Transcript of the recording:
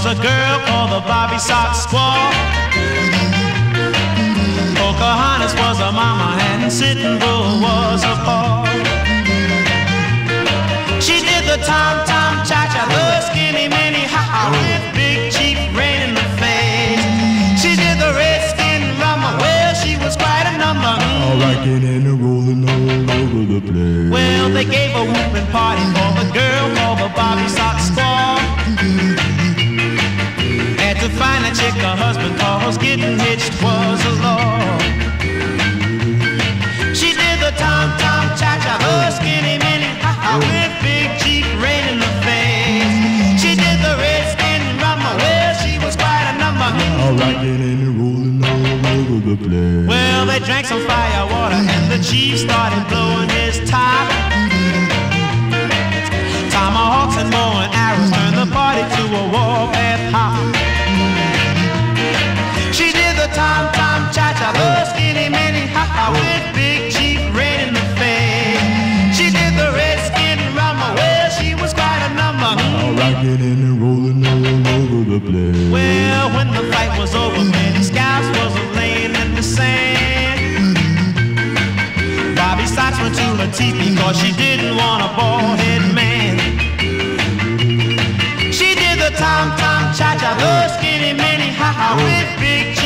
a girl called the Bobby Sock Squaw. Pocahontas was a mama and Sitting Bull was a paw. She did the tom-tom cha-cha, the skinny mini ha-ha with big cheap rain in the face. She did the redskin rumba, well she was quite a number. All rocking and rolling all over the place. Well, they gave a whooping party for the girl called the Bobby Sock Squaw. Had to find a chick a husband, cause getting hitched was a law. She did the tom-tom cha-cha, the skinny mini ha-ha with big cheap rain in the face. She did the redskin rumba, well she was quite a number. All rocking and rolling all over the place. Well, they drank some fire water and the chief started blowing his top. Tomahawks and bow and arrows turned the party to a warpath hop. She did the tom-tom cha-cha, the skinny mini ha-ha with big cheap rain in the face. She did the redskin rumba, well she was quite a number. All rocking and rolling all over the place. Well, when the fight was over, many scalps was laying in the sand. Bobby Sox went to her teepee cause she didn't want a bald-head man. She did the tom-tom cha-cha, the skinny mini ha-ha with big